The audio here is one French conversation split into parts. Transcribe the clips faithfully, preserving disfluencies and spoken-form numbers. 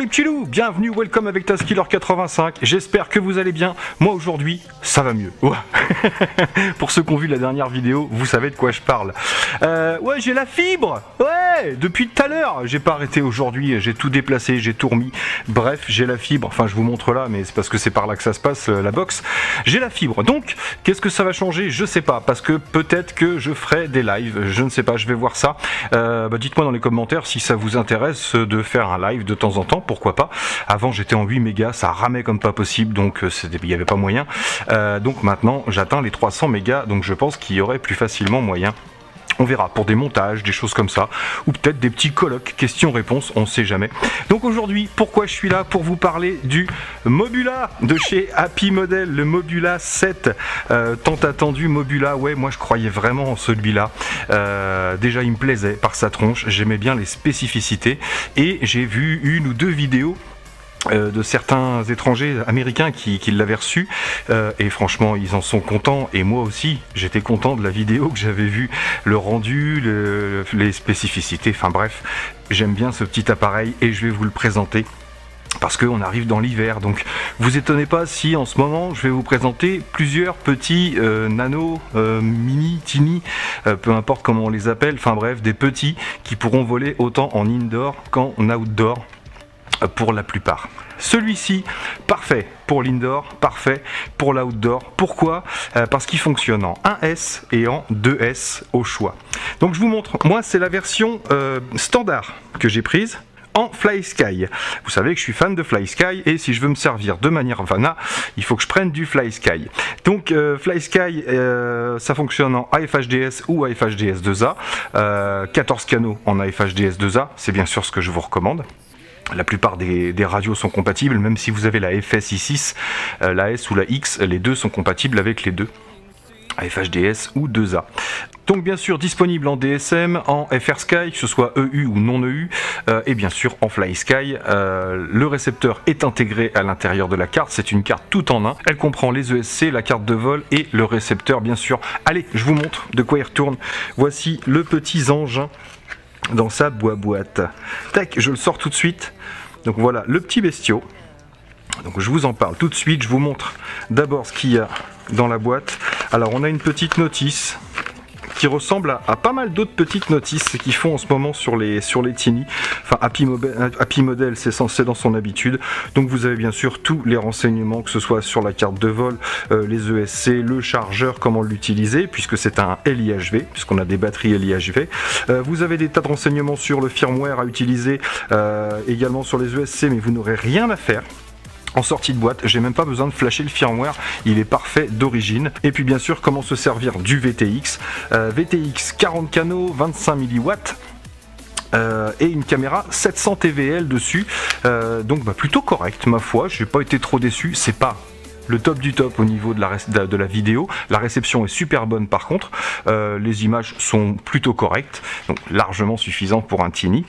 les petits loups, bienvenue, welcome avec Taskiller quatre-vingt-cinq, j'espère que vous allez bien. Moi aujourd'hui, ça va mieux. Ouais. Pour ceux qui ont vu la dernière vidéo, vous savez de quoi je parle. Euh, ouais, j'ai la fibre. Ouais, depuis tout à l'heure, j'ai pas arrêté aujourd'hui, j'ai tout déplacé, j'ai tout remis. Bref, j'ai la fibre, enfin je vous montre là, mais c'est parce que c'est par là que ça se passe, la box. J'ai la fibre, donc qu'est-ce que ça va changer? Je sais pas, parce que peut-être que je ferai des lives, je ne sais pas, je vais voir ça. Euh, bah, dites-moi dans les commentaires si ça vous intéresse de faire un live de temps en temps, pourquoi pas. Avant j'étais en huit mégas, ça ramait comme pas possible, donc il n'y avait pas moyen. Euh, donc maintenant j'atteins les trois cents mégas, donc je pense qu'il y aurait plus facilement moyen. On verra pour des montages, des choses comme ça, ou peut-être des petits colloques, questions-réponses, on sait jamais. Donc aujourd'hui, pourquoi je suis là? Pour vous parler du Mobula de chez Happy Model, le Mobula sept, euh, tant attendu Mobula. Ouais, moi je croyais vraiment en celui-là. Euh, déjà, il me plaisait par sa tronche, j'aimais bien les spécificités, et j'ai vu une ou deux vidéos Euh, de certains étrangers américains qui, qui l'avaient reçu euh, et franchement ils en sont contents, et moi aussi j'étais content de la vidéo que j'avais vue, le rendu, le, les spécificités, enfin bref, j'aime bien ce petit appareil et je vais vous le présenter parce qu'on arrive dans l'hiver, donc vous étonnez pas si en ce moment je vais vous présenter plusieurs petits euh, nano, euh, mini, tiny, euh, peu importe comment on les appelle, enfin bref, des petits qui pourront voler autant en indoor qu'en outdoor pour la plupart. Celui-ci, parfait pour l'indoor, parfait pour l'outdoor. Pourquoi? euh, Parce qu'il fonctionne en un S et en deux S au choix. Donc je vous montre, moi c'est la version euh, standard que j'ai prise en FlySky. Vous savez que je suis fan de FlySky, et si je veux me servir de manière vana, il faut que je prenne du FlySky. Donc euh, FlySky, euh, ça fonctionne en A F H D S ou A F H D S deux A, euh, quatorze canaux en A F H D S deux A, c'est bien sûr ce que je vous recommande. La plupart des, des radios sont compatibles, même si vous avez la F S I six, euh, la S ou la X, les deux sont compatibles avec les deux, A F H D S ou deux A. Donc bien sûr disponible en D S M, en FrSky, que ce soit E U ou non E U, euh, et bien sûr en FlySky. Euh, le récepteur est intégré à l'intérieur de la carte, c'est une carte tout en un. Elle comprend les E S C, la carte de vol et le récepteur bien sûr. Allez, je vous montre de quoi il retourne. Voici le petit engin dans sa boîte. Tac, je le sors tout de suite. Donc voilà le petit bestiau. Donc je vous en parle tout de suite. Je vous montre d'abord ce qu'il y a dans la boîte. Alors on a une petite notice qui ressemble à, à pas mal d'autres petites notices qu'ils font en ce moment sur les, sur les Tiny. Enfin, Happy, Happy Model, c'est censé dans son habitude. Donc vous avez bien sûr tous les renseignements, que ce soit sur la carte de vol, euh, les E S C, le chargeur, comment l'utiliser, puisque c'est un L I H V, puisqu'on a des batteries L I H V. Euh, vous avez des tas de renseignements sur le firmware à utiliser, euh, également sur les E S C, mais vous n'aurez rien à faire. En sortie de boîte, j'ai même pas besoin de flasher le firmware, il est parfait d'origine. Et puis bien sûr, comment se servir du V T X. Euh, V T X quarante canaux, vingt-cinq milliwatts. Euh, et une caméra sept cents T V L dessus. Euh, donc bah, plutôt correct, ma foi, j'ai pas été trop déçu. C'est pas le top du top au niveau de la, de la vidéo. La réception est super bonne par contre. Euh, les images sont plutôt correctes, donc largement suffisantes pour un Tiny.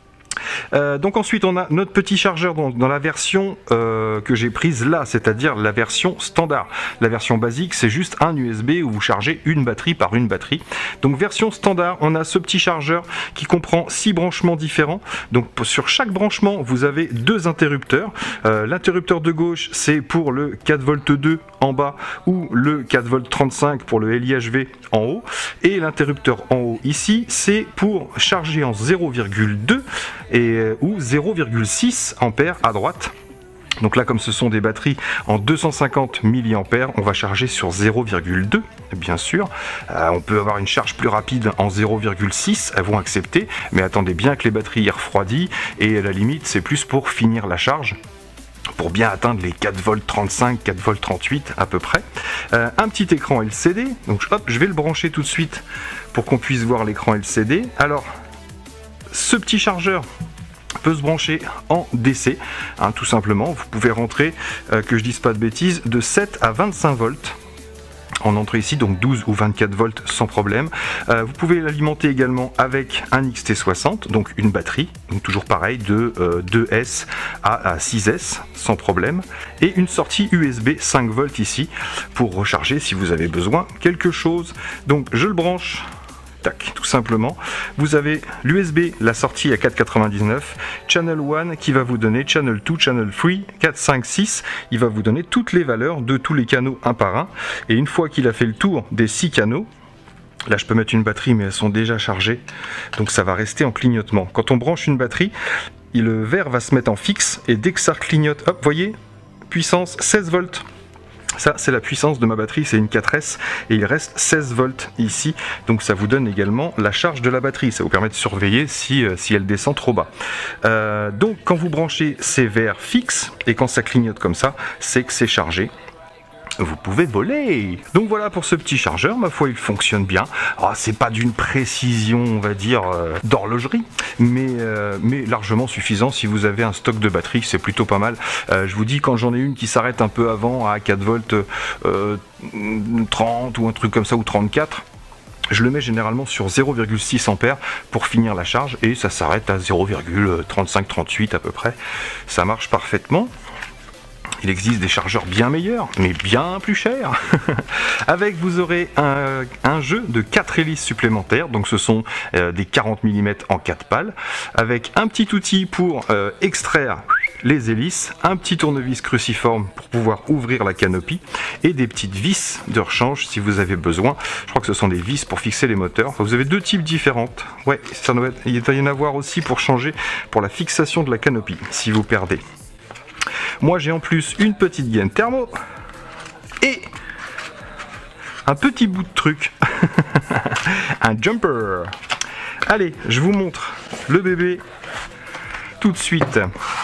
Euh, donc ensuite on a notre petit chargeur dans, dans la version euh, que j'ai prise là, c'est-à-dire la version standard. La version basique c'est juste un U S B où vous chargez une batterie par une batterie. Donc version standard, on a ce petit chargeur qui comprend six branchements différents. Donc sur chaque branchement vous avez deux interrupteurs. Euh, L'interrupteur de gauche c'est pour le quatre volts deux en bas ou le quatre volts trente-cinq pour le L I H V en haut. Et l'interrupteur en haut ici c'est pour charger en zéro virgule deux et ou zéro virgule six ampères à droite. Donc là, comme ce sont des batteries en deux cent cinquante milliampères, on va charger sur zéro virgule deux, bien sûr. Euh, on peut avoir une charge plus rapide en zéro virgule six, elles vont accepter, mais attendez bien que les batteries refroidissent, et à la limite, c'est plus pour finir la charge, pour bien atteindre les quatre volts trente-cinq, quatre volts trente-huit à peu près. Euh, un petit écran L C D, donc hop, je vais le brancher tout de suite pour qu'on puisse voir l'écran L C D. Alors, ce petit chargeur peut se brancher en D C, hein, tout simplement. Vous pouvez rentrer, euh, que je dise pas de bêtises, de sept à vingt-cinq volts en entrée ici, donc douze ou vingt-quatre volts sans problème. Euh, vous pouvez l'alimenter également avec un X T soixante, donc une batterie, donc toujours pareil, de euh, deux S à, à six S sans problème, et une sortie U S B cinq volts ici pour recharger si vous avez besoin quelque chose. Donc je le branche tac, tout simplement. Vous avez l'U S B, la sortie à quatre quatre-vingt-dix-neuf, Channel un qui va vous donner Channel deux, Channel trois, quatre, cinq, six, il va vous donner toutes les valeurs de tous les canaux un par un, et une fois qu'il a fait le tour des six canaux, là je peux mettre une batterie mais elles sont déjà chargées, donc ça va rester en clignotement. Quand on branche une batterie, le vert va se mettre en fixe, et dès que ça clignote, hop, voyez, puissance seize volts. Ça, c'est la puissance de ma batterie, c'est une quatre S, et il reste seize volts ici, donc ça vous donne également la charge de la batterie, ça vous permet de surveiller si, euh, si elle descend trop bas. Euh, donc quand vous branchez ces verres fixes, et quand ça clignote comme ça, c'est que c'est chargé. Vous pouvez voler. Donc voilà pour ce petit chargeur, ma foi il fonctionne bien. Oh, c'est pas d'une précision on va dire euh, d'horlogerie, mais, euh, mais largement suffisant si vous avez un stock de batterie, c'est plutôt pas mal. Euh, je vous dis, quand j'en ai une qui s'arrête un peu avant à quatre volts euh, trente ou un truc comme ça, ou trente-quatre, je le mets généralement sur zéro virgule six ampères pour finir la charge, et ça s'arrête à zéro virgule trente-cinq trente-huit à peu près. Ça marche parfaitement. Il existe des chargeurs bien meilleurs, mais bien plus chers. Avec, vous aurez un, un jeu de quatre hélices supplémentaires, donc ce sont euh, des quarante millimètres en quatre pales, avec un petit outil pour euh, extraire les hélices, un petit tournevis cruciforme pour pouvoir ouvrir la canopie, et des petites vis de rechange si vous avez besoin. Je crois que ce sont des vis pour fixer les moteurs. Enfin, vous avez deux types différentes. Ouais, ça doit être, il doit y en avoir aussi pour changer pour la fixation de la canopie, si vous perdez. Moi j'ai en plus une petite gaine thermo et un petit bout de truc, un jumper. Allez, je vous montre le bébé tout de suite.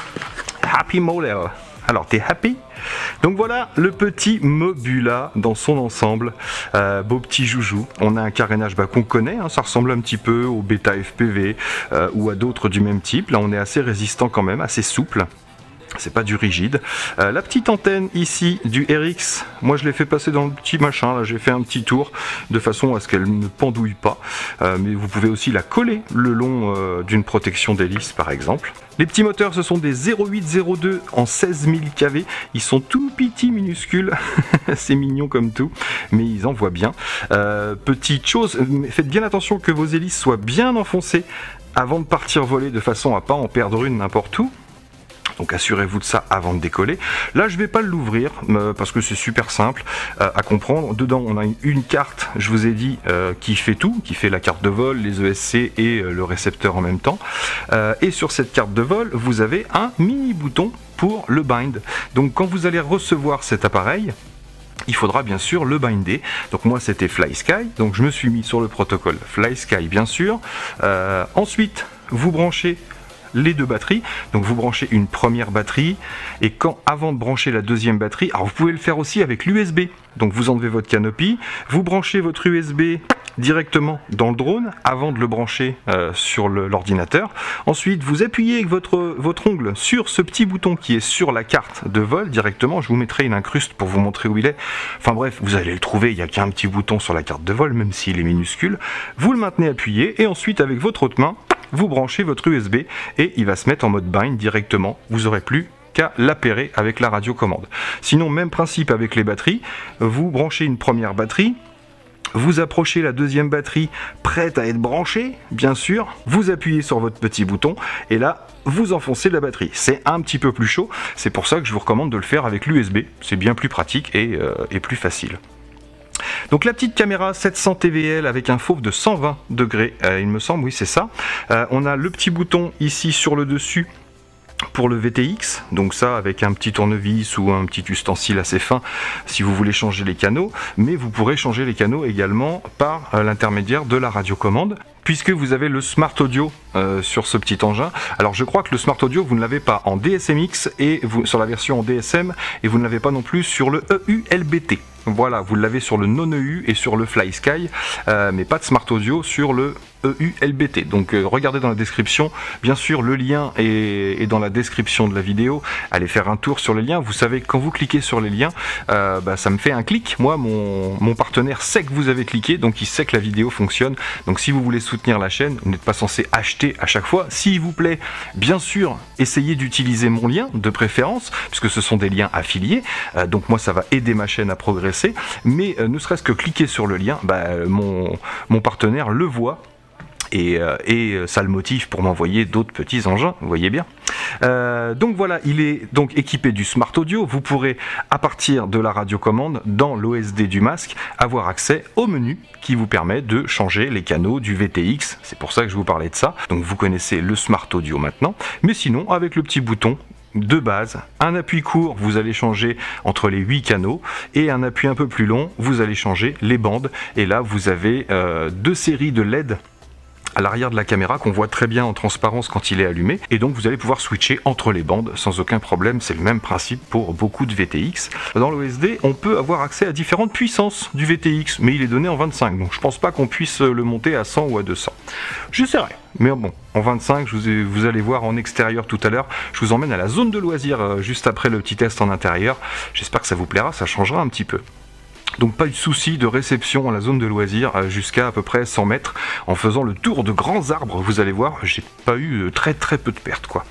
Happy Model. Alors, t'es happy? Donc voilà le petit Mobula dans son ensemble, euh, beau petit joujou. On a un carénage bah, qu'on connaît, hein, ça ressemble un petit peu au Beta F P V euh, ou à d'autres du même type. Là on est assez résistant quand même, assez souple. C'est pas du rigide. Euh, la petite antenne ici du R X, moi je l'ai fait passer dans le petit machin, là j'ai fait un petit tour de façon à ce qu'elle ne pendouille pas. Euh, mais vous pouvez aussi la coller le long euh, d'une protection d'hélice par exemple. Les petits moteurs, ce sont des zéro huit zéro deux en seize mille K V. Ils sont tout petits, minuscules. C'est mignon comme tout, mais ils envoient bien. Euh, petite chose, faites bien attention que vos hélices soient bien enfoncées avant de partir voler, de façon à pas en perdre une n'importe où. Donc assurez-vous de ça avant de décoller. Là je vais pas l'ouvrir euh, parce que c'est super simple euh, à comprendre. Dedans on a une, une carte, je vous ai dit, euh, qui fait tout, qui fait la carte de vol, les E S C et euh, le récepteur en même temps. Euh, et sur cette carte de vol, vous avez un mini bouton pour le bind. Donc quand vous allez recevoir cet appareil, il faudra bien sûr le binder. Donc moi c'était FlySky, donc je me suis mis sur le protocole FlySky bien sûr. Euh, ensuite vous branchez les deux batteries, donc vous branchez une première batterie, et quand avant de brancher la deuxième batterie, alors vous pouvez le faire aussi avec l'U S B, donc vous enlevez votre canopie, vous branchez votre U S B directement dans le drone avant de le brancher euh, sur l'ordinateur. Ensuite vous appuyez avec votre, votre ongle sur ce petit bouton qui est sur la carte de vol directement. Je vous mettrai une incruste pour vous montrer où il est, enfin bref vous allez le trouver, il n'y a qu'un petit bouton sur la carte de vol même s'il est minuscule. Vous le maintenez appuyé, et ensuite avec votre autre main vous branchez votre U S B et il va se mettre en mode bind directement. Vous n'aurez plus qu'à l'appairer avec la radiocommande. Sinon, même principe avec les batteries. Vous branchez une première batterie, vous approchez la deuxième batterie prête à être branchée, bien sûr. Vous appuyez sur votre petit bouton et là, vous enfoncez la batterie. C'est un petit peu plus chaud. C'est pour ça que je vous recommande de le faire avec l'U S B. C'est bien plus pratique et, euh, et plus facile. Donc la petite caméra sept cents T V L avec un fauve de cent vingt degrés, euh, il me semble, oui c'est ça. Euh, on a le petit bouton ici sur le dessus pour le V T X, donc ça avec un petit tournevis ou un petit ustensile assez fin si vous voulez changer les canaux, mais vous pourrez changer les canaux également par euh, l'intermédiaire de la radiocommande, puisque vous avez le Smart Audio euh, sur ce petit engin. Alors je crois que le Smart Audio vous ne l'avez pas en D S M X et vous, sur la version en D S M, et vous ne l'avez pas non plus sur le E U L B T. Voilà, vous l'avez sur le non-E U et sur le FlySky, euh, mais pas de Smart Audio sur le E U L B T. Donc euh, regardez dans la description, bien sûr le lien est, est dans la description de la vidéo. Allez faire un tour sur les liens. Vous savez que quand vous cliquez sur les liens, euh, bah, ça me fait un clic. Moi, mon, mon partenaire sait que vous avez cliqué, donc il sait que la vidéo fonctionne. Donc si vous voulez soutenir soutenir la chaîne, vous n'êtes pas censé acheter à chaque fois. S'il vous plaît, bien sûr, essayez d'utiliser mon lien de préférence, puisque ce sont des liens affiliés, euh, donc moi ça va aider ma chaîne à progresser, mais euh, ne serait-ce que cliquer sur le lien, bah, mon, mon partenaire le voit, et, euh, et ça le motive pour m'envoyer d'autres petits engins, vous voyez bien. Euh, donc voilà, il est donc équipé du Smart Audio. Vous pourrez, à partir de la radiocommande, dans l'O S D du masque, avoir accès au menu qui vous permet de changer les canaux du V T X. C'est pour ça que je vous parlais de ça. Donc vous connaissez le Smart Audio maintenant. Mais sinon, avec le petit bouton de base, un appui court, vous allez changer entre les huit canaux, et un appui un peu plus long, vous allez changer les bandes. Et là, vous avez euh, deux séries de L E D à l'arrière de la caméra qu'on voit très bien en transparence quand il est allumé, et donc vous allez pouvoir switcher entre les bandes sans aucun problème. C'est le même principe pour beaucoup de V T X. Dans l'O S D, on peut avoir accès à différentes puissances du V T X, mais il est donné en vingt-cinq, donc je pense pas qu'on puisse le monter à cent ou à deux cents. J'essaierai, mais bon, en vingt-cinq, je vous, ai, vous allez voir en extérieur tout à l'heure. Je vous emmène à la zone de loisirs euh, juste après le petit test en intérieur. J'espère que ça vous plaira, ça changera un petit peu. Donc pas de souci de réception à la zone de loisirs jusqu'à à peu près cent mètres. En faisant le tour de grands arbres, vous allez voir, j'ai pas eu très très peu de pertes quoi.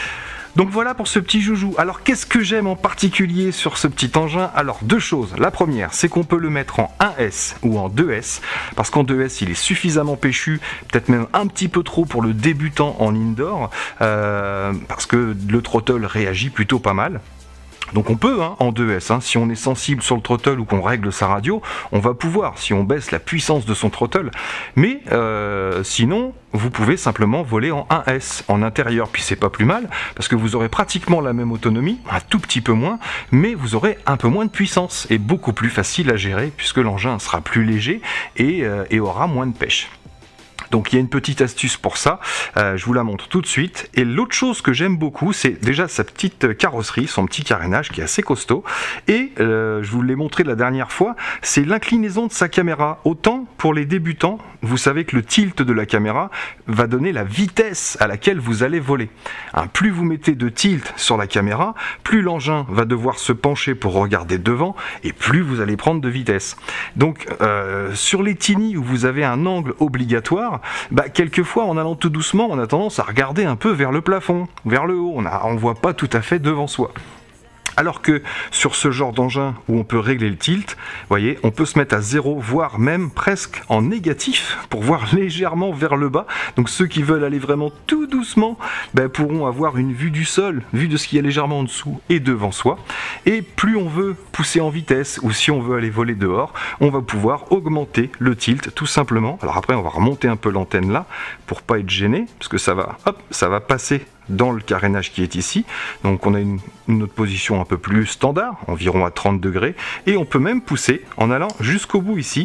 Donc voilà pour ce petit joujou. Alors qu'est-ce que j'aime en particulier sur ce petit engin? Alors deux choses. La première, c'est qu'on peut le mettre en un S ou en deux S, parce qu'en deux S il est suffisamment péchu, peut-être même un petit peu trop pour le débutant en indoor, euh, parce que le throttle réagit plutôt pas mal. Donc on peut hein, en deux S, hein, si on est sensible sur le throttle ou qu'on règle sa radio, on va pouvoir, si on baisse la puissance de son throttle. Mais euh, sinon, vous pouvez simplement voler en un S, en intérieur. Puis c'est pas plus mal, parce que vous aurez pratiquement la même autonomie, un tout petit peu moins, mais vous aurez un peu moins de puissance, et beaucoup plus facile à gérer, puisque l'engin sera plus léger et, euh, et aura moins de pêche. Donc il y a une petite astuce pour ça, euh, je vous la montre tout de suite. Et l'autre chose que j'aime beaucoup, c'est déjà sa petite carrosserie, son petit carénage qui est assez costaud. Et euh, je vous l'ai montré la dernière fois, c'est l'inclinaison de sa caméra. Autant pour les débutants, vous savez que le tilt de la caméra va donner la vitesse à laquelle vous allez voler. Hein, plus vous mettez de tilt sur la caméra, plus l'engin va devoir se pencher pour regarder devant, et plus vous allez prendre de vitesse. Donc euh, sur les Tiny où vous avez un angle obligatoire, bah, quelquefois en allant tout doucement on a tendance à regarder un peu vers le plafond, vers le haut, on ne voit pas tout à fait devant soi. Alors que sur ce genre d'engin où on peut régler le tilt, vous voyez, on peut se mettre à zéro, voire même presque en négatif pour voir légèrement vers le bas. Donc ceux qui veulent aller vraiment tout doucement ben, pourront avoir une vue du sol, vue de ce qui est légèrement en dessous et devant soi. Et plus on veut pousser en vitesse ou si on veut aller voler dehors, on va pouvoir augmenter le tilt tout simplement. Alors après on va remonter un peu l'antenne là pour pas être gêné, parce que ça va, hop, ça va passer dans le carénage qui est ici. Donc on a une, une autre position un peu plus standard, environ à trente degrés, et on peut même pousser en allant jusqu'au bout ici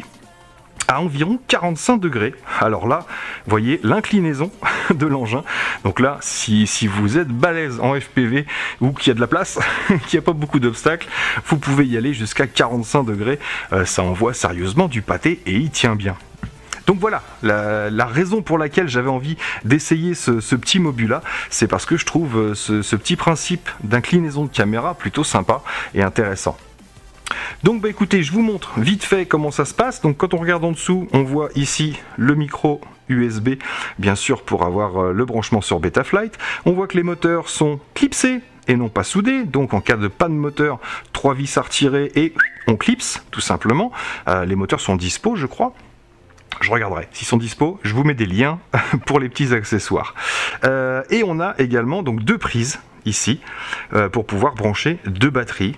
à environ quarante-cinq degrés. Alors là, vous voyez l'inclinaison de l'engin. Donc là, si, si vous êtes balèze en F P V ou qu'il y a de la place, qu'il n'y a pas beaucoup d'obstacles, vous pouvez y aller jusqu'à quarante-cinq degrés. Euh, ça envoie sérieusement du pâté et il tient bien. Donc voilà, la, la raison pour laquelle j'avais envie d'essayer ce, ce petit Mobula, c'est parce que je trouve ce, ce petit principe d'inclinaison de caméra plutôt sympa et intéressant. Donc bah écoutez, je vous montre vite fait comment ça se passe. Donc quand on regarde en dessous, on voit ici le micro U S B, bien sûr pour avoir le branchement sur Betaflight. On voit que les moteurs sont clipsés et non pas soudés, donc en cas de panne moteur, trois vis à retirer et on clipse tout simplement. Euh, les moteurs sont dispo je crois. Je regarderai, s'ils sont dispo, je vous mets des liens pour les petits accessoires. Euh, et on a également donc deux prises ici euh, pour pouvoir brancher deux batteries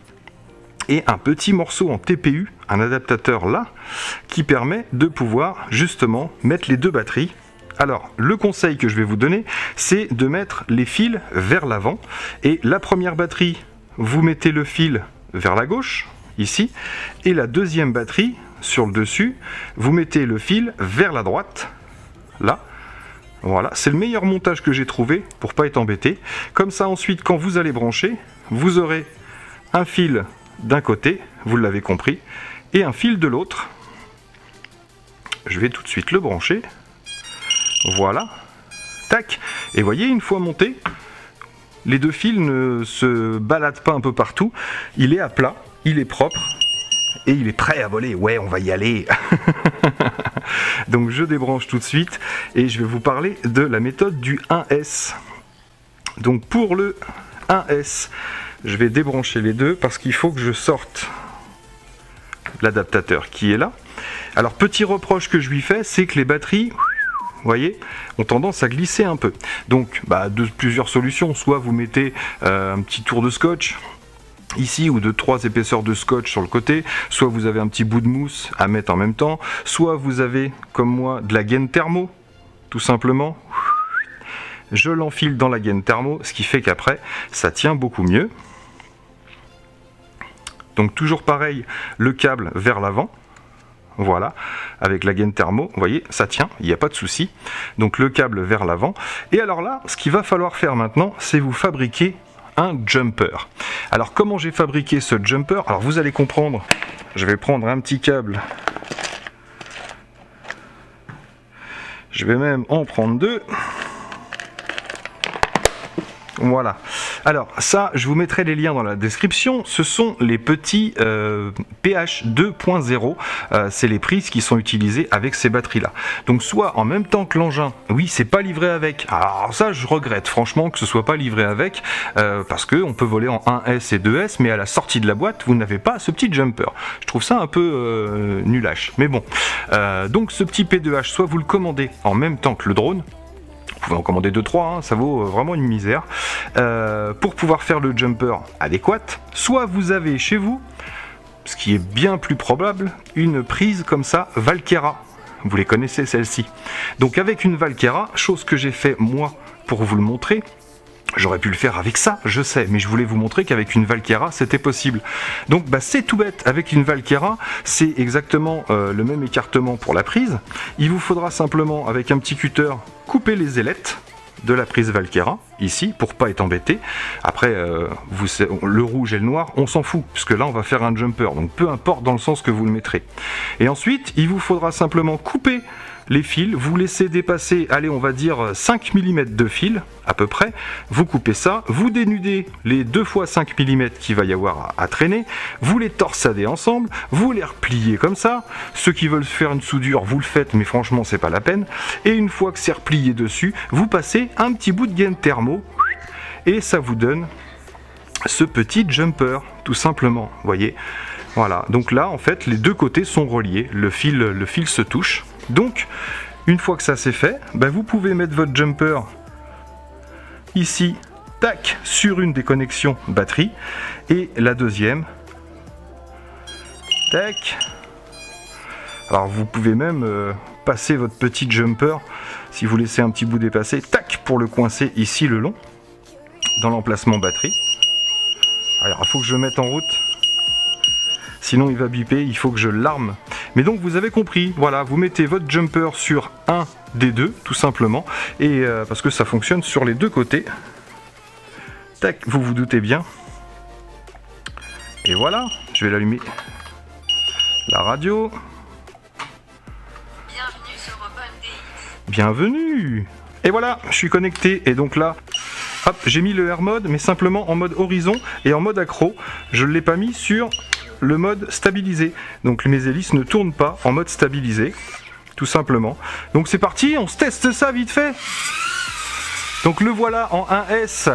et un petit morceau en T P U, un adaptateur là, qui permet de pouvoir justement mettre les deux batteries. Alors, le conseil que je vais vous donner, c'est de mettre les fils vers l'avant. Et la première batterie, vous mettez le fil vers la gauche, ici, et la deuxième batterie, sur le dessus, vous mettez le fil vers la droite, là. Voilà, c'est le meilleur montage que j'ai trouvé pour pas être embêté. Comme ça, ensuite, quand vous allez brancher, vous aurez un fil d'un côté, vous l'avez compris, et un fil de l'autre. Je vais tout de suite le brancher. Voilà. Tac. Et voyez, une fois monté, les deux fils ne se baladent pas un peu partout. Il est à plat, il est propre. Et il est prêt à voler. Ouais, on va y aller. Donc je débranche tout de suite et je vais vous parler de la méthode du un S. Donc pour le un S, je vais débrancher les deux parce qu'il faut que je sorte l'adaptateur qui est là. Alors petit reproche que je lui fais, c'est que les batteries, vous voyez, ont tendance à glisser un peu. Donc bah, de plusieurs solutions, soit vous mettez euh, un petit tour de scotch ici ou de trois épaisseurs de scotch sur le côté, soit vous avez un petit bout de mousse à mettre en même temps, soit vous avez comme moi de la gaine thermo, tout simplement. Je l'enfile dans la gaine thermo, ce qui fait qu'après ça tient beaucoup mieux. Donc toujours pareil, le câble vers l'avant. Voilà, avec la gaine thermo, vous voyez, ça tient, il n'y a pas de souci. Donc le câble vers l'avant. Et alors là, ce qu'il va falloir faire maintenant, c'est vous fabriquer un jumper. Alors comment j'ai fabriqué ce jumper? Alors vous allez comprendre, je vais prendre un petit câble. Je vais même en prendre deux. Voilà. Alors ça, je vous mettrai les liens dans la description. Ce sont les petits euh, P H deux point zéro. Euh, c'est les prises qui sont utilisées avec ces batteries-là. Donc soit en même temps que l'engin, oui, c'est pas livré avec. Alors ça, je regrette franchement que ce soit pas livré avec, euh, parce que on peut voler en un S et deux S, mais à la sortie de la boîte, vous n'avez pas ce petit jumper. Je trouve ça un peu euh, nulache. Mais bon. Euh, donc ce petit P deux H, soit vous le commandez en même temps que le drone. Vous pouvez en commander deux trois, hein, ça vaut vraiment une misère. Euh, pour pouvoir faire le jumper adéquat, soit vous avez chez vous, ce qui est bien plus probable, une prise comme ça, Valkera. Vous les connaissez celle-ci. Donc avec une Valkera, chose que j'ai fait moi pour vous le montrer, j'aurais pu le faire avec ça, je sais, mais je voulais vous montrer qu'avec une Valkera, c'était possible. Donc bah, c'est tout bête, avec une Valkera, c'est exactement euh, le même écartement pour la prise. Il vous faudra simplement, avec un petit cutter, couper les ailettes de la prise Valkera, ici, pour pas être embêté. Après, euh, vous, le rouge et le noir, on s'en fout, puisque là, on va faire un jumper, donc peu importe dans le sens que vous le mettrez. Et ensuite, il vous faudra simplement couper les fils, vous laissez dépasser, allez, on va dire cinq millimètres de fil, à peu près, vous coupez ça, vous dénudez les deux fois cinq millimètres qu'il va y avoir à, à traîner, vous les torsadez ensemble, vous les repliez comme ça, ceux qui veulent faire une soudure, vous le faites, mais franchement, c'est pas la peine, et une fois que c'est replié dessus, vous passez un petit bout de gaine thermo, et ça vous donne ce petit jumper, tout simplement, vous voyez. Voilà, donc là, en fait, les deux côtés sont reliés, le fil, le fil se touche. Donc, une fois que ça c'est fait, ben vous pouvez mettre votre jumper ici, tac, sur une des connexions batterie, et la deuxième, tac. Alors vous pouvez même euh, passer votre petit jumper, si vous laissez un petit bout dépassé, tac, pour le coincer ici le long, dans l'emplacement batterie. Alors il faut que je le mette en route, sinon il va biper, il faut que je l'arme. Mais donc vous avez compris, voilà, vous mettez votre jumper sur un des deux, tout simplement, et euh, parce que ça fonctionne sur les deux côtés. Tac, vous vous doutez bien. Et voilà, je vais l'allumer. La radio. Bienvenue sur OpenDX. Bienvenue. Et voilà, je suis connecté, et donc là, hop, j'ai mis le Air Mode, mais simplement en mode horizon et en mode accro. Je ne l'ai pas mis sur le mode stabilisé, donc mes hélices ne tournent pas en mode stabilisé, tout simplement. Donc c'est parti, on se teste ça vite fait. Donc le voilà en un S.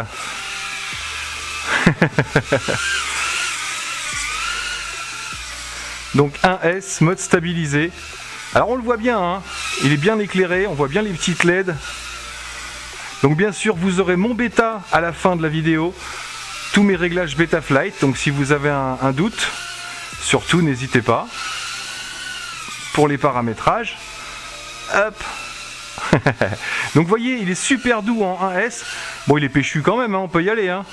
Donc un S, mode stabilisé. Alors on le voit bien, hein, il est bien éclairé, on voit bien les petites L E D. Donc bien sûr vous aurez mon bêta à la fin de la vidéo, tous mes réglages Betaflight, donc si vous avez un, un doute, surtout n'hésitez pas. Pour les paramétrages, hop. Donc vous voyez, il est super doux en un S. Bon, il est péchu quand même, hein, on peut y aller. Hein.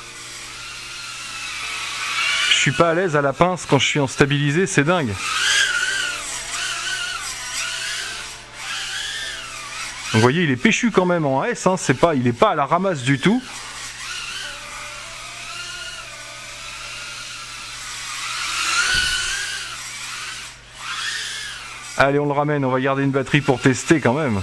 Je suis pas à l'aise à la pince quand je suis en stabilisé, c'est dingue. Donc vous voyez, il est péchu quand même en S, hein, c'est pas, il n'est pas à la ramasse du tout. Allez, on le ramène, on va garder une batterie pour tester quand même.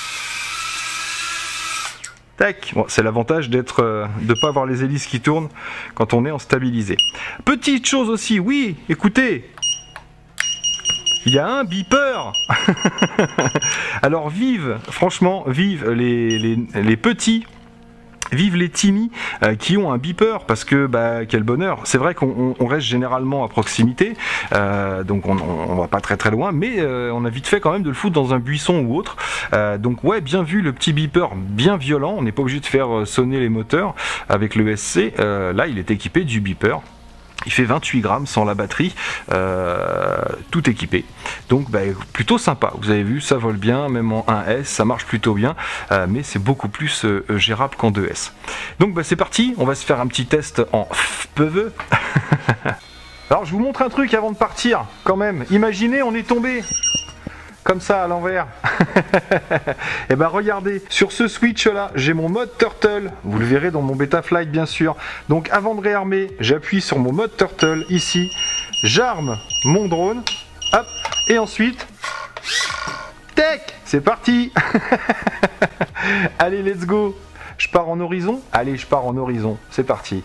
Tac, bon, c'est l'avantage d'être, euh, de ne pas avoir les hélices qui tournent quand on est en stabilisé. Petite chose aussi, oui, écoutez, Il y a un beeper. Alors vive, franchement, vive les, les, les petits. Vive les Timmy euh, qui ont un beeper, parce que bah, quel bonheur. C'est vrai qu'on on reste généralement à proximité, euh, donc on, on va pas très très loin, mais euh, on a vite fait quand même de le foutre dans un buisson ou autre. Euh, donc ouais, bien vu, le petit beeper bien violent. On n'est pas obligé de faire sonner les moteurs avec le S C. Euh, là, il est équipé du beeper. Il fait vingt-huit grammes sans la batterie, euh, tout équipé. Donc bah, plutôt sympa, vous avez vu, ça vole bien, même en un S, ça marche plutôt bien, euh, mais c'est beaucoup plus euh, gérable qu'en deux S. Donc bah, c'est parti, on va se faire un petit test en F P V. Alors je vous montre un truc avant de partir, quand même. Imaginez, on est tombé comme ça à l'envers. Et ben regardez, sur ce switch là, j'ai mon mode Turtle. Vous le verrez dans mon Betaflight bien sûr. Donc avant de réarmer, j'appuie sur mon mode Turtle ici. J'arme mon drone. Hop. Et ensuite, tech, c'est parti. Allez, let's go. Je pars en horizon. Allez, je pars en horizon. C'est parti.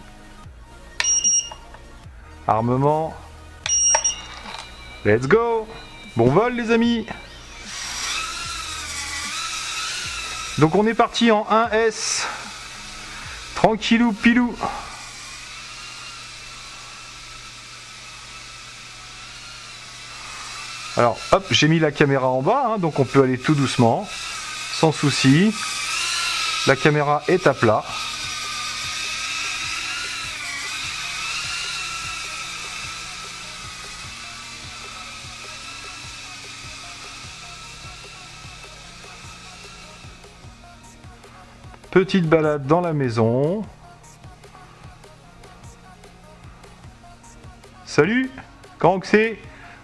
Armement. Let's go. Bon vol les amis. Donc on est parti en un S, tranquillou pilou. Alors hop, j'ai mis la caméra en bas, hein, donc on peut aller tout doucement, sans souci. La caméra est à plat. Petite balade dans la maison. Salut, quand que c'est?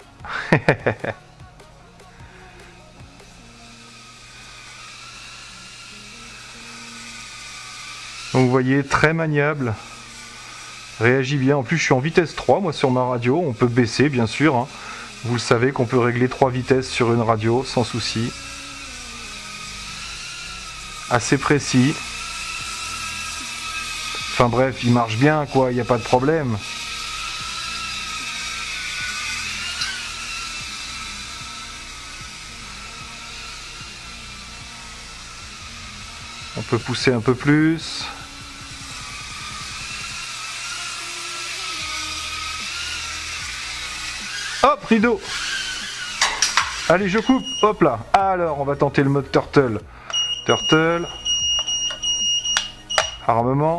Donc vous voyez, très maniable. Réagit bien. En plus, je suis en vitesse trois, moi, sur ma radio. On peut baisser, bien sûr. Hein. Vous le savez qu'on peut régler trois vitesses sur une radio, sans souci. Assez précis. Enfin bref, il marche bien quoi, il n'y a pas de problème. On peut pousser un peu plus. Hop, rideau. Allez, je coupe. Hop là. Alors, on va tenter le mode Turtle. Turtle. Armement.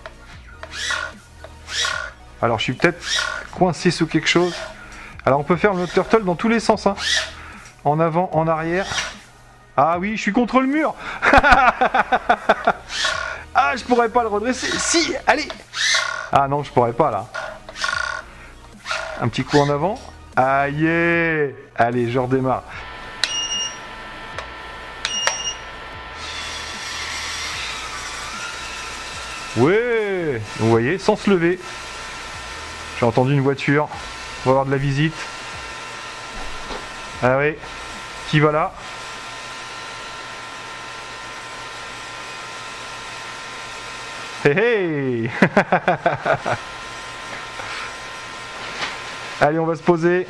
Alors je suis peut-être coincé sous quelque chose. Alors on peut faire le mode Turtle dans tous les sens. Hein. En avant, en arrière. Ah oui, je suis contre le mur. Ah, je pourrais pas le redresser. Si, allez. Ah non, je pourrais pas là. Un petit coup en avant. Aïe. Allez, je redémarre. Ouais, vous voyez, sans se lever. J'ai entendu une voiture. On va avoir de la visite. Ah oui, qui va là? Hey hey. Allez, on va se poser.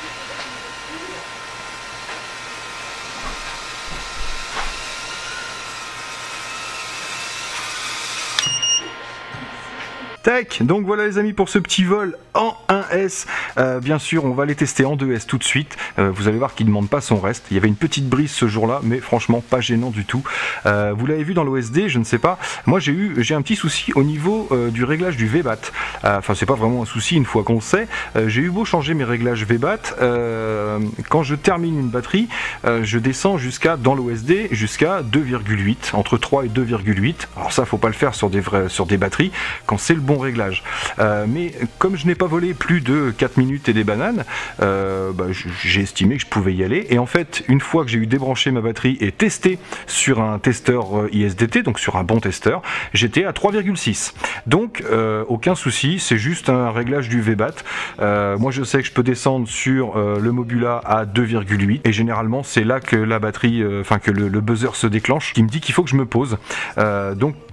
Tac, donc voilà les amis pour ce petit vol en un S. Euh, bien sûr, on va les tester en deux S tout de suite. Euh, vous allez voir qu'il ne demande pas son reste. Il y avait une petite brise ce jour-là, mais franchement pas gênant du tout. Euh, vous l'avez vu dans l'O S D, je ne sais pas. Moi j'ai eu j'ai un petit souci au niveau euh, du réglage du V BAT. Enfin, euh, c'est pas vraiment un souci une fois qu'on le sait. Euh, j'ai eu beau changer mes réglages V BAT. Euh, quand je termine une batterie, euh, je descends jusqu'à, dans l'O S D, jusqu'à deux virgule huit, entre trois et deux virgule huit. Alors ça, faut pas le faire sur des vrais, sur des batteries quand c'est le bon réglage. Euh, mais comme je n'ai pas volé plus de quatre minutes et des bananes, euh, bah, j'ai estimé que je pouvais y aller. Et en fait, une fois que j'ai eu débranché ma batterie et testé sur un testeur I S D T, donc sur un bon testeur, j'étais à trois virgule six. Donc euh, aucun souci, c'est juste un réglage du V BAT. Euh, moi je sais que je peux descendre sur euh, le Mobula à deux virgule huit et généralement c'est là que la batterie, enfin euh, que le, le buzzer se déclenche, qui me dit qu'il faut que je me pose. Euh, donc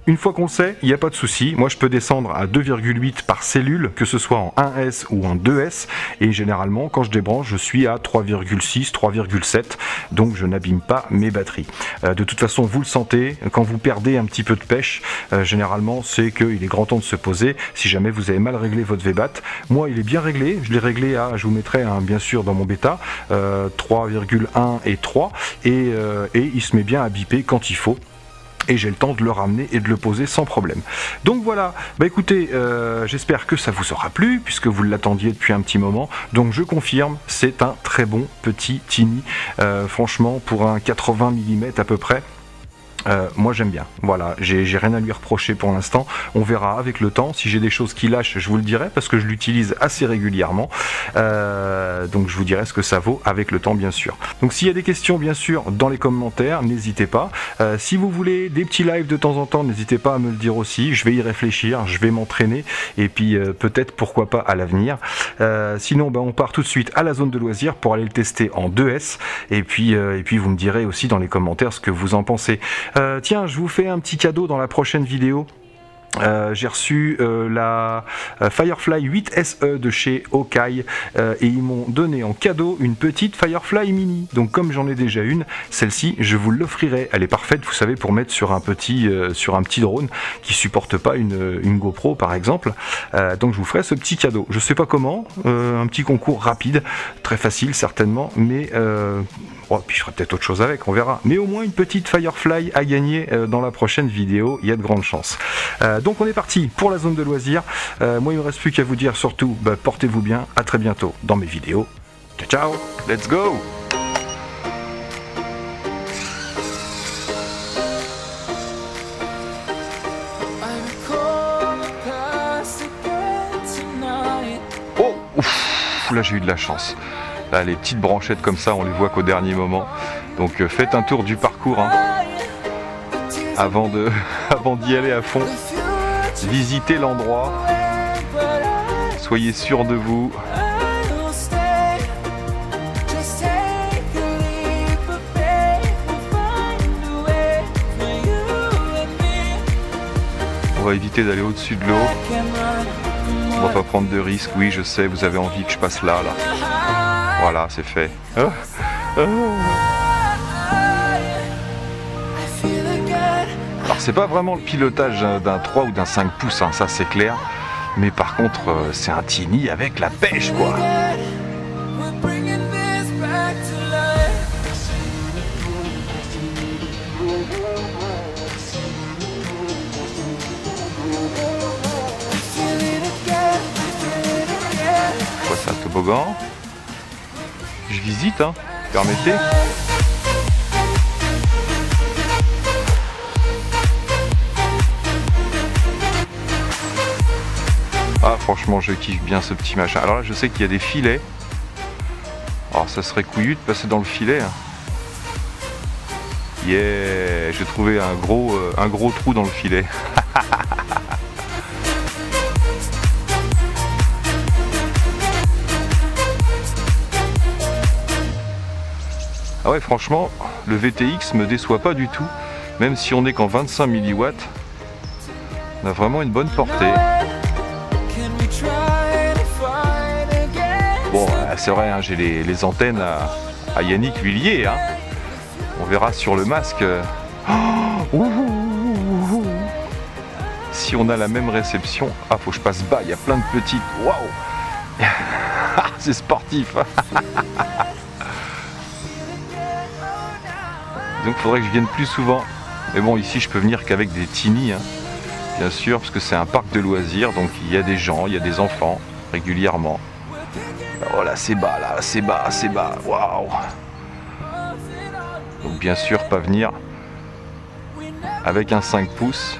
Une fois qu'on le sait, il n'y a pas de souci. Moi, je peux descendre à deux virgule huit par cellule, que ce soit en un S ou en deux S. Et généralement, quand je débranche, je suis à trois virgule six, trois virgule sept. Donc, je n'abîme pas mes batteries. Euh, de toute façon, vous le sentez, quand vous perdez un petit peu de pêche, euh, généralement, c'est qu'il est grand temps de se poser. Si jamais vous avez mal réglé votre V BAT, moi, il est bien réglé. Je l'ai réglé à, je vous mettrai un, bien sûr dans mon bêta, euh, trois virgule un et trois. Et, euh, et il se met bien à biper quand il faut. Et j'ai le temps de le ramener et de le poser sans problème. Donc voilà, bah écoutez, euh, j'espère que ça vous aura plu, puisque vous l'attendiez depuis un petit moment. Donc je confirme, c'est un très bon petit Tiny. Euh, franchement, pour un quatre-vingts millimètres à peu près, Euh, moi j'aime bien, voilà, j'ai j'ai rien à lui reprocher pour l'instant, on verra avec le temps, si j'ai des choses qui lâchent je vous le dirai parce que je l'utilise assez régulièrement, euh, donc je vous dirai ce que ça vaut avec le temps bien sûr. Donc s'il y a des questions bien sûr dans les commentaires, n'hésitez pas, euh, si vous voulez des petits lives de temps en temps, n'hésitez pas à me le dire aussi, je vais y réfléchir, je vais m'entraîner et puis euh, peut-être pourquoi pas à l'avenir. Euh, sinon ben, on part tout de suite à la zone de loisirs pour aller le tester en deux S et puis, euh, et puis vous me direz aussi dans les commentaires ce que vous en pensez. Euh, tiens, je vous fais un petit cadeau dans la prochaine vidéo. Euh, j'ai reçu euh, la euh, Firefly huit S E de chez Okai euh, et ils m'ont donné en cadeau une petite Firefly mini. Donc comme j'en ai déjà une, celle-ci je vous l'offrirai. Elle est parfaite, vous savez, pour mettre sur un petit euh, sur un petit drone qui supporte pas une, une GoPro par exemple. Euh, donc je vous ferai ce petit cadeau. Je sais pas comment, euh, un petit concours rapide, très facile certainement, mais euh, oh, puis je ferai peut-être autre chose avec, on verra. Mais au moins une petite Firefly à gagner euh, dans la prochaine vidéo, il y a de grandes chances. Euh, donc on est parti pour la zone de loisirs. Euh, moi il me reste plus qu'à vous dire surtout, bah, portez-vous bien, à très bientôt dans mes vidéos. Ciao ciao, let's go! Oh, ouf, là j'ai eu de la chance. Là, les petites branchettes comme ça, on les voit qu'au dernier moment. Donc euh, faites un tour du parcours hein, avant de, avant d'y aller à fond. Visitez l'endroit. Soyez sûr de vous. On va éviter d'aller au-dessus de l'eau. On va pas prendre de risques. Oui, je sais, vous avez envie que je passe là, là. Voilà, c'est fait. Oh, oh. Alors c'est pas vraiment le pilotage d'un trois ou d'un cinq pouces, hein, ça c'est clair. Mais par contre, euh, c'est un Tiny avec la pêche, quoi. Quoi ça, toboggan? Je visite, hein, permettez. Ah franchement je kiffe bien ce petit machin. Alors là je sais qu'il y a des filets. Alors ça serait couillu de passer dans le filet. Hein. Yeah, j'ai trouvé un gros, euh, un gros trou dans le filet. Ah ouais franchement le V T X me déçoit pas du tout. Même si on n'est qu'en vingt-cinq milliwatts. On a vraiment une bonne portée. Bon, c'est vrai, hein, j'ai les, les antennes à, à Yannick Huillier. Hein. On verra sur le masque. Oh, ouh, ouh, ouh. Si on a la même réception. Ah, faut que je passe bas, il y a plein de petites. Waouh. C'est sportif. Donc, il faudrait que je vienne plus souvent. Mais bon, ici, je peux venir qu'avec des Tiny. Hein. Bien sûr, parce que c'est un parc de loisirs. Donc, il y a des gens, il y a des enfants régulièrement. Oh là c'est bas, là c'est bas, c'est bas, waouh. Donc bien sûr pas venir avec un cinq pouces.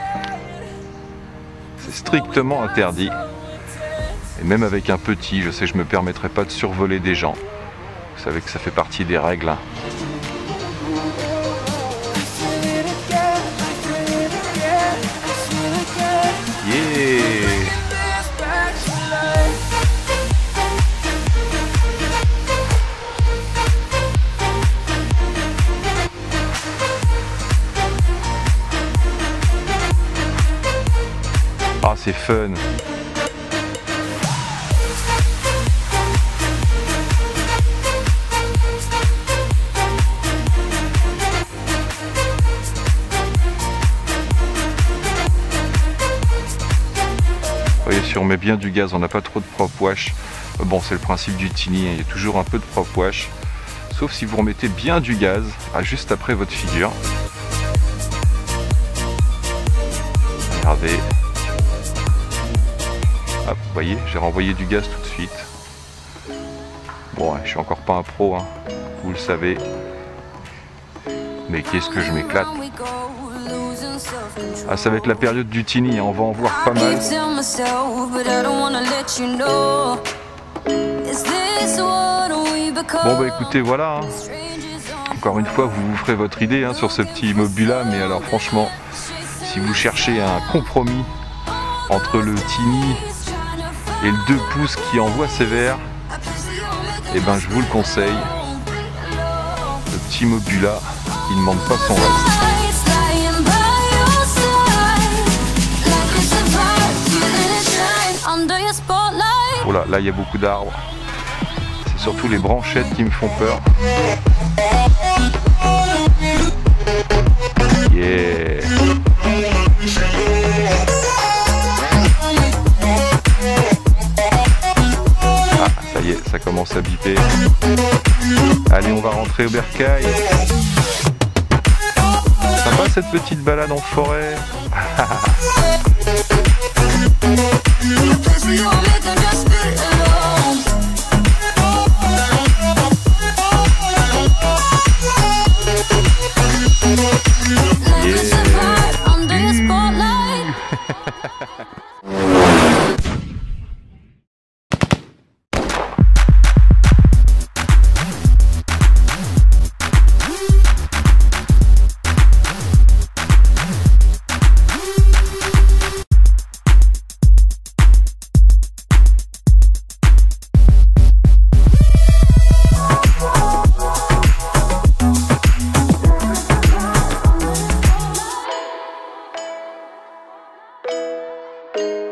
C'est strictement interdit. Et même avec un petit, je sais je me permettrai pas de survoler des gens. Vous savez que ça fait partie des règles. Hein. Yeah. c'est fun. Vous voyez, si on met bien du gaz, on n'a pas trop de prop wash. Bon, c'est le principe du Tiny, hein, il y a toujours un peu de prop wash. Sauf si vous remettez bien du gaz ah, juste après votre figure. Regardez. Hop, vous voyez, j'ai renvoyé du gaz tout de suite. Bon, je suis encore pas un pro, hein, vous le savez. Mais qu'est-ce que je m'éclate. Ah, ça va être la période du Tiny, hein, on va en voir pas mal. Bon bah écoutez, voilà. Hein. Encore une fois, vous vous ferez votre idée hein, sur ce petit Mobula, mais alors franchement, si vous cherchez un compromis entre le Tiny et le deux pouces qui envoie sévère, et ben je vous le conseille. Le petit Mobula, il ne manque pas son reste. Oh là, là il y a beaucoup d'arbres. C'est surtout les branchettes qui me font peur. Yeah. Ah, ça y est, ça commence à biper. Allez, on va rentrer au bercail. Sympa cette petite balade en forêt. Thank you.